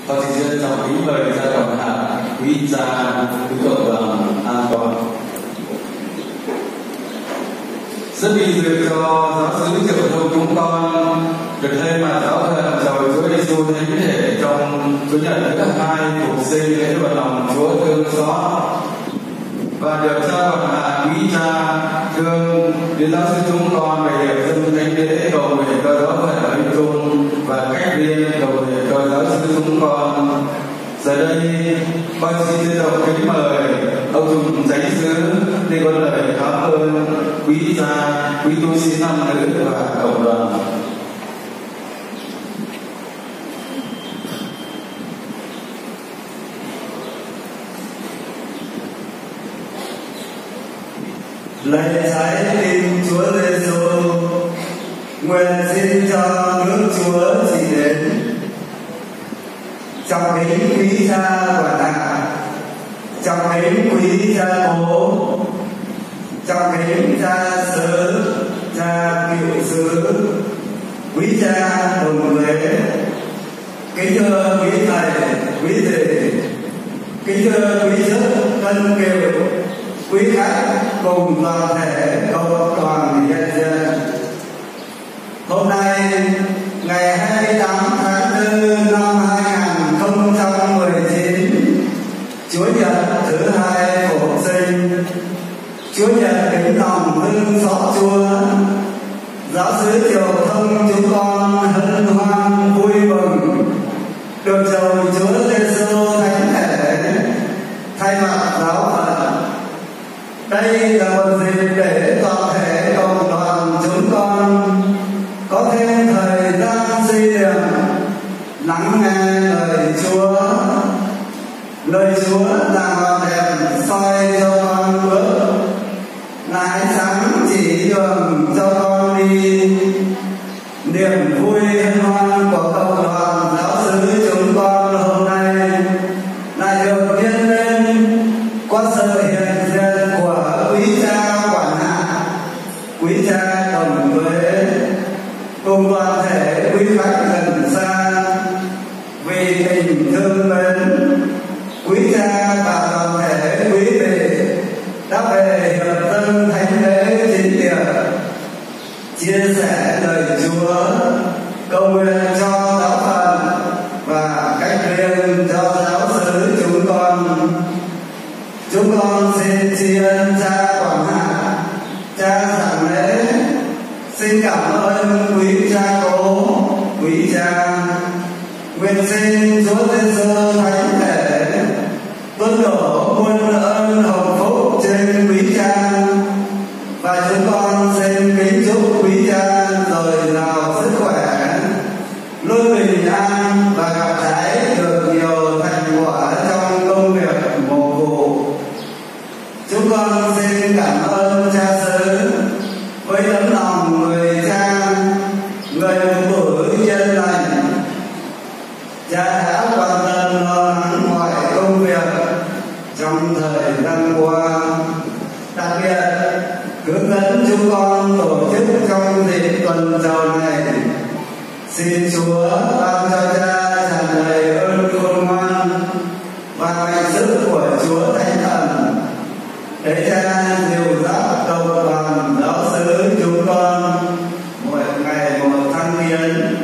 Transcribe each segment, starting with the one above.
Con xin trân trọng kính mời gia đoàn hạ quý gia quý cộng đoàn an toàn. Rất vinh dự cho giáo sứ Triệu Thông chúng con được thay mặt giáo thần chào Chúa Giêsu thánh thể trong Chúa nhật thứ 2 phục sinh lễ vận lòng Chúa thương xót, và được trao bằng hạ quý cha thương đến giáo sứ chúng con về hiệp dân thánh lễ cầu nguyện cho giáo phận ở Trung và cách riêng cầu nguyện cho giáo sứ chúng con. Giờ đây con xin trân trọng kính mời ông Trùng Chánh xứ để có lời cảm ơn quý gia, quý tu sĩ nam nữ và cộng đoàn. Lạy trái tim Chúa Giêsu, nguyện xin cho nước Chúa chỉ đến. Trong kính quý cha quản hạ, trong kính quý cha cố, trong kính cha xứ, cha cựu xứ, quý cha đồng lễ, kính thưa quý thầy, quý thầy, kính thưa quý chức thân kiều, quý khách cùng toàn thể cộng đoàn nhân dân. Hôm nay ngày 28 tháng 4 năm 2019, Chúa nhật thứ 2 phục sinh, Chúa nhật kính lòng thương xót Chúa, giáo xứ Triệu Thông chúng con hân hoan vui mừng được chầu Chúa Giêsu thánh thể thay mặt giáo phận. Đây là một dịp để toàn thể cộng đoàn chúng con có thêm thời gian suy niệm, lắng nghe lời Chúa. Lời Chúa là ngọn đèn soi cho con bước, là ánh sáng chỉ đường cho con đi. Niềm vui hân hoan của cộng đoàn giáo xứ chúng con hôm nay lại được nhân lên qua sự hiện diện của quý cha quản hạ, quý cha đồng huế, cùng toàn thể quý khách gần xa. Vì tình thương mến, quý cha và toàn thể quý vị đã về hiệp dân thánh lễ chính điện, chia sẻ lời Chúa, cầu nguyện cho giáo phận và cách riêng cho giáo xứ chúng con. Chúng con xin tri ân cha quản hạ, cha giảng lễ, xin cảm ơn quý cha cố, quý cha. Nguyện xin Chúa Giêsu thánh thể tuôn đổ muôn ơn hồng phúc trên quý cha, và chúng con xin kính chúc quý cha dồi dào sức khỏe, luôn bình an và gặt hái được nhiều thành quả trong công việc mầu vụ. Chúng con xin cảm ơn cha xứ với tấm lòng người cha, người phụ nhân lành. Cha đã quan tâm lo lắng mọi công việc trong thời gian qua, đặc biệt hướng dẫn chúng con tổ chức trong dịp tuần trầu này. Xin Chúa ban cho cha tràn đầy ơn khôn ngoan và mạnh sức của Chúa Thánh Thần, để cha dìu dắt cộng đoàn giáo xứ chúng con mỗi ngày một thăng tiến,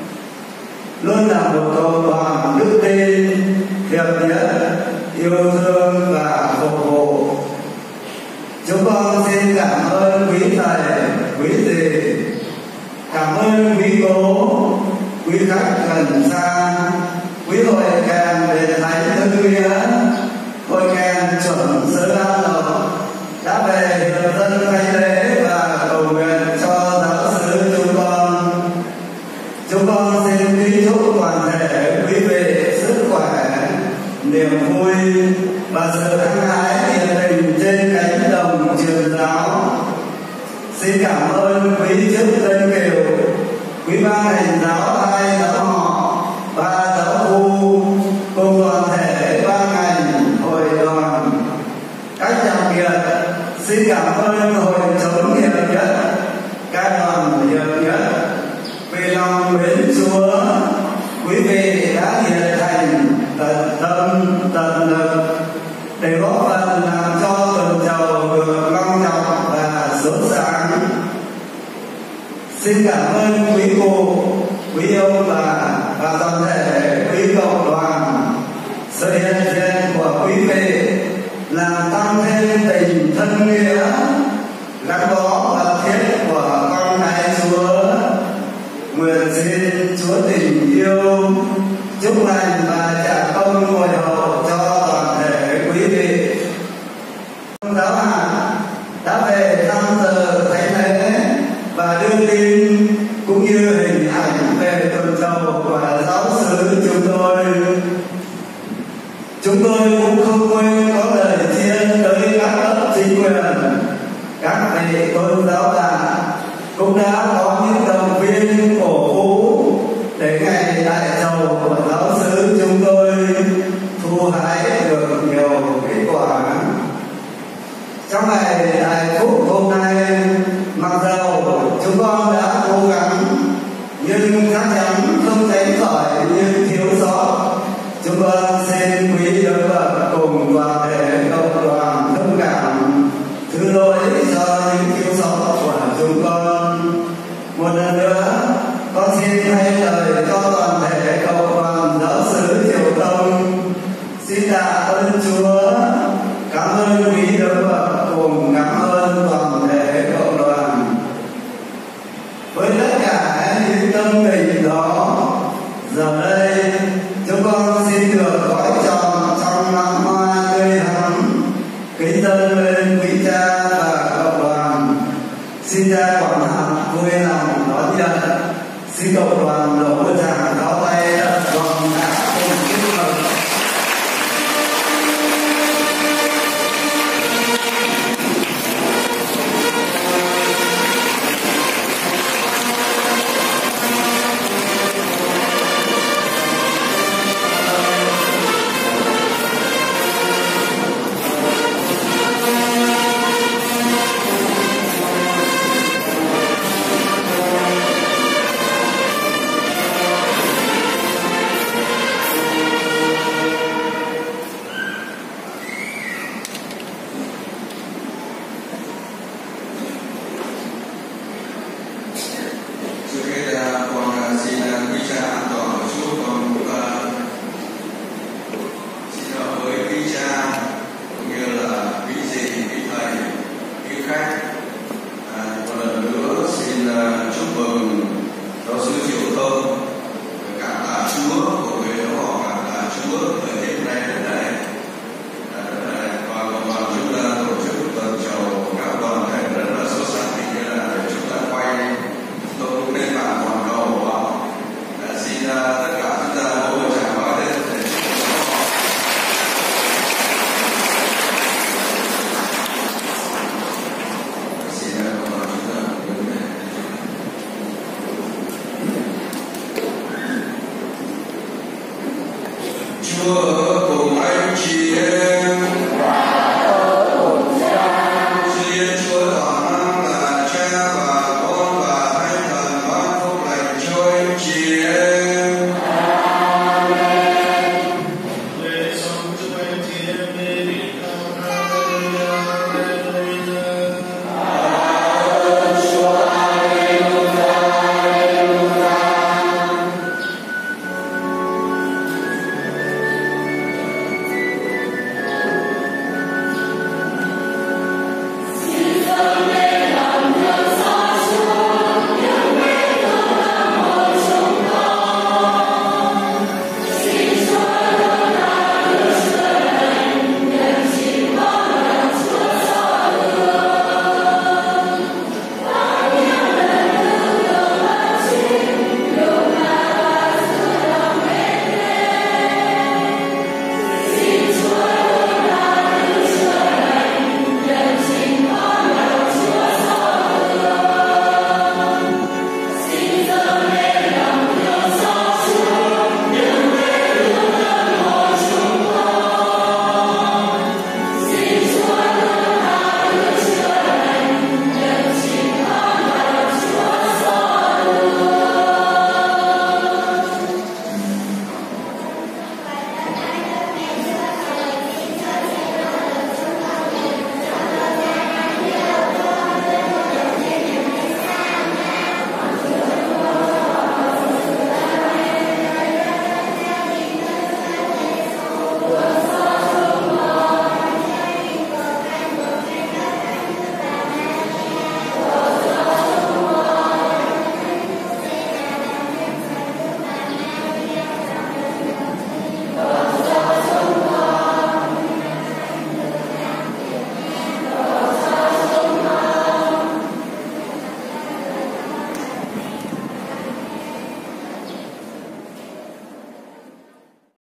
luôn là một cộng đoàn đức tin, hiệp nhất, yêu thương và phục vụ. Chúng con xin cảm ơn quý thầy, quý dì, cảm ơn quý cố, quý khách gần xa, quý hội kèn về thánh Hưng Nghĩa, hội kèn chuẩn Sớ Đa Lộc đã về hiệp dân thánh lễ và cầu nguyện cho giáo xứ chúng con. Chúng con xin kính chúc toàn thể quý vị sức khỏe, niềm vui và sự hăng hái nhiệt tình trên cánh đồng truyền giáo. Xin cảm ơn quý chức Tân Kiều, quý ban hành giáo hai giáo họ, ba giáo khu, cùng toàn thể ban ngành hội đoàn. Cách đặc biệt xin cảm ơn hội chống hiệp nhất, các đoàn hiệp nhất. Vì lòng mến Chúa, quý vị đã nhiệt thành xin cảm ơn quý cô, quý ông và toàn thể quý cộng đoàn, sự hiện diện của quý vị làm tăng thêm tình thân nghĩa gắn bó mật thiết của con cái Chúa. Nguyện xin Chúa tình yêu chúc lành và trả công hồi hậu cho toàn thể quý vị. Giáo hạt đã về tham dự thánh lễ và đưa tin cũng như hình ảnh về tuần trầu của giáo xứ chúng tôi. Chúng tôi cũng không quên có lời chiên tới các cấp chính quyền, các vị tôn giáo giả cũng đã có những động viên cổ vũ để ngày đại giàu của giáo xứ chúng tôi thu hái được nhiều kết quả. Trong ngày đại phúc hôm nay, mặc dầu chúng con đã cố gắng nhưng chắc chắn không tránh khỏi những thiếu sót. Chúng con xin quý Đức Phật cùng toàn thể cộng đoàn thông cảm thứ lỗi cho những thiếu sót của chúng con. Một lần nữa, con xin thay lời cho toàn thể cộng đoàn giáo xứ Triều Tông xin tạ ơn Chúa, cảm ơn quý Đức Phật cùng cảm ơn toàn thể cộng đoàn. Với tất cả những tâm tình đó, giờ đây chúng con xin được gói tròn trong nắng hoa tươi thắm, kính dâng lên quý cha và cộng đoàn. Xin cha quản hạt vui lòng đón nhận. Xin cộng đoàn đổ tràng cao tay đất vòng đã cùng chúc mừng. Chúa